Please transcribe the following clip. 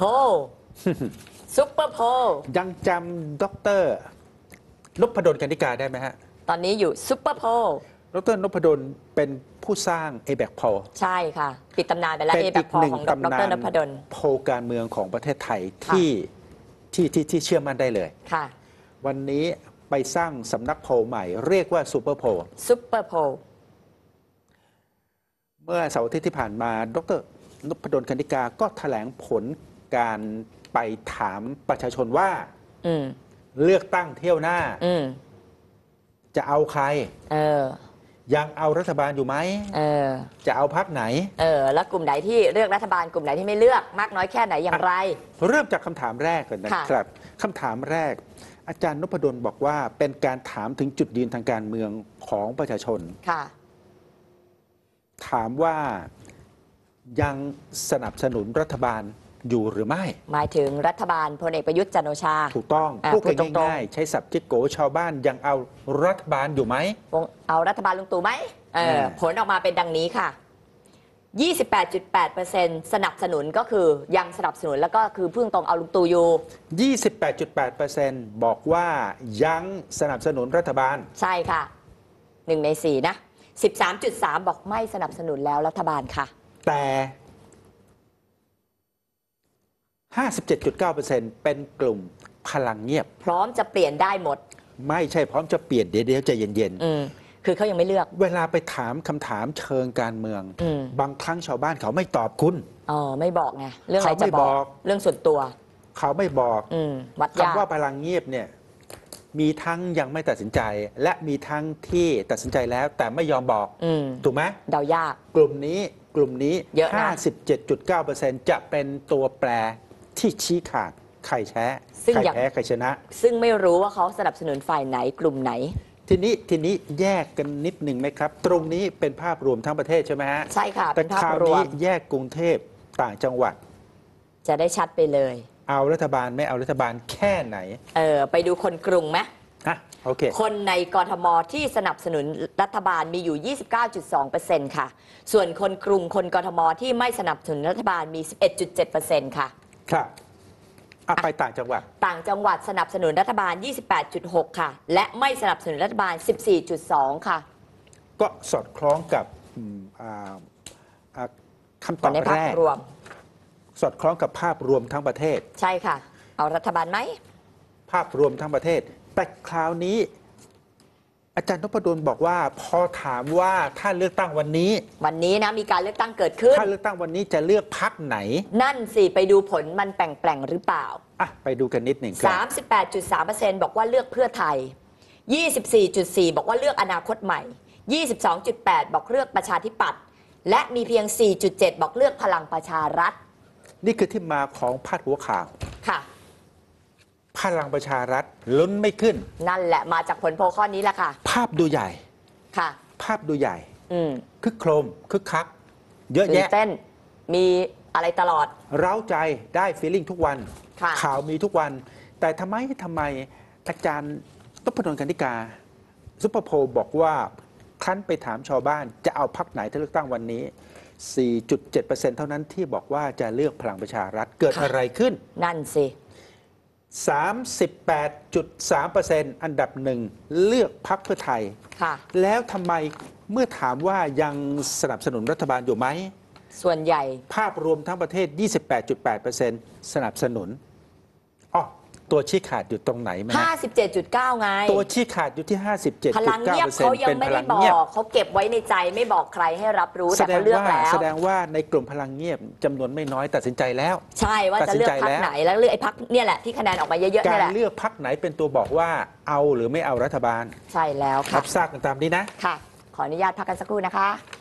ซุปเปอร์โพลยังจำดร.นพดล กนิกาได้ไหมฮะตอนนี้อยู่ซุปเปอร์โพลดร.นพดลเป็นผู้สร้าง ABAC Poll ใช่ค่ะปิดตำนานไปแล้ว ABAC Poll ของดร.นพดลโพลการเมืองของประเทศไทยที่เชื่อมั่นได้เลยค่ะวันนี้ไปสร้างสำนักโพลใหม่เรียกว่าซูเปอร์โพลเมื่อเสาร์อาทิตย์ที่ผ่านมาดร.นพดล กนิกาก็แถลงผลการไปถามประชาชนว่าเลือกตั้งเที่ยวหน้าจะเอาใครยังเอารัฐบาลอยู่ไหมจะเอาพรรคไหนแล้วกลุ่มไหนที่เลือกรัฐบาลกลุ่มไหนที่ไม่เลือกมากน้อยแค่ไหนอย่างไรเริ่มจากคำถามแรกก่อนนะครับคำถามแรกอาจารย์นพดลบอกว่าเป็นการถามถึงจุดยืนทางการเมืองของประชาชนถามว่ายังสนับสนุนรัฐบาลอยู่หรือไม่หมายถึงรัฐบาลพลเอกประยุทธ์จันทร์โอชาถูกต้องพูดง่ายๆใช้ศัพท์จิ๊กโกชาวบ้านยังเอารัฐบาลอยู่ไหมเอารัฐบาลลุงตู่ไหมผลออกมาเป็นดังนี้ค่ะ 28.8% สนับสนุนก็คือยังสนับสนุนแล้วก็คือพึ่งตรงเอาลุงตู่อยู่ 28.8% บอกว่ายังสนับสนุนรัฐบาลใช่ค่ะ1 ใน 4นะ13.3 บอกไม่สนับสนุนแล้วรัฐบาลค่ะแต่57.9% เป็นกลุ่มพลังเงียบพร้อมจะเปลี่ยนได้หมดไม่ใช่พร้อมจะเปลี่ยนเดี๋ยวใจเย็นๆคือเขายังไม่เลือกเวลาไปถามคำถามเชิงการเมืองบางครั้งชาวบ้านเขาไม่ตอบคุณไม่บอกไงเรื่องอะไรจะบอกเรื่องส่วนตัวเขาไม่บอกคำว่าพลังเงียบเนี่ยมีทั้งยังไม่ตัดสินใจและมีทั้งที่ตัดสินใจแล้วแต่ไม่ยอมบอกถูกไหมเดายากกลุ่มนี้57.9% จะเป็นตัวแปรที่ชี้ขาดใครแพ้ใครแพ้ใครชนะซึ่งไม่รู้ว่าเขาสนับสนุนฝ่ายไหนกลุ่มไหนทีนี้แยกกันนิดหนึ่งไหมครับตรงนี้เป็นภาพรวมทั้งประเทศใช่ไหมฮะใช่ค่ะแต่คราวนี้แยกกรุงเทพต่างจังหวัดจะได้ชัดไปเลยเอารัฐบาลไม่เอารัฐบาลแค่ไหนไปดูคนกรุงไหมโอเคคนในกทมที่สนับสนุนรัฐบาลมีอยู่ 29.2% ค่ะส่วนคนกรุงคนกทมที่ไม่สนับสนุนรัฐบาลมี 11.7% ค่ะครับไปต่างจังหวัดสนับสนุนรัฐบาล 28.6 ค่ะและไม่สนับสนุนรัฐบาล 14.2 ค่ะก็สอดคล้องกับคำตอบแรกสอดคล้องกับภาพรวมทั้งประเทศใช่ค่ะเอารัฐบาลไหมภาพรวมทั้งประเทศแต่คราวนี้อาจารย์นพดลบอกว่าพอถามว่าถ้าเลือกตั้งวันนี้นะมีการเลือกตั้งเกิดขึ้นถ้าเลือกตั้งวันนี้จะเลือกพรรคไหนนั่นสิไปดูผลมันแปลงหรือเปล่าไปดูกันนิดหนึ่งครับ38.3% บอกว่าเลือกเพื่อไทย 24.4% บอกว่าเลือกอนาคตใหม่ 22.8% บอกเลือกประชาธิปัตย์และมีเพียง 4.7% บอกเลือกพลังประชารัฐนี่คือที่มาของพาดหัวข่าวค่ะพลังประชารัฐลุ้นไม่ขึ้นนั่นแหละมาจากผลโพลข้อนี้แหละค่ะภาพดูใหญ่ค่ะภาพดูใหญ่คึกโครมคึกคักเยอะแยะเต้นมีอะไรตลอดเร้าใจได้ฟีลลิ่งทุกวันข่าวมีทุกวันแต่ทำไมอาจารย์นพดล กนิกาซุปเปอร์โพลบอกว่าครั้นไปถามชาวบ้านจะเอาพรรคไหนถ้าเลือกตั้งวันนี้ 4.7% เท่านั้นที่บอกว่าจะเลือกพลังประชารัฐเกิดอะไรขึ้นนั่นสิ 38.3% อันดับหนึ่งเลือกพรรคเพื่อไทยแล้วทำไมเมื่อถามว่ายังสนับสนุนรัฐบาลอยู่ไหมส่วนใหญ่ภาพรวมทั้งประเทศ 28.8% สนับสนุนตัวชี้ขาดอยู่ตรงไหนไหม 57.9 ไงตัวชี้ขาดอยู่ที่ 57.9% พลังเงียบเขายังไม่ได้บอกเขาเก็บไว้ในใจไม่บอกใครให้รับรู้แต่เขาเลือกแล้วแสดงว่าในกลุ่มพลังเงียบจำนวนไม่น้อยตัดสินใจแล้วใช่ว่าจะเลือกพรรคไหนแล้วเลือกไอ้พรรคเนี่ยแหละที่คะแนนออกมาเยอะๆนี่แหละการเลือกพรรคไหนเป็นตัวบอกว่าเอาหรือไม่เอารัฐบาลใช่แล้วค่ะรับทราบกันตามนี้นะค่ะขออนุญาตพักกันสักครู่นะคะ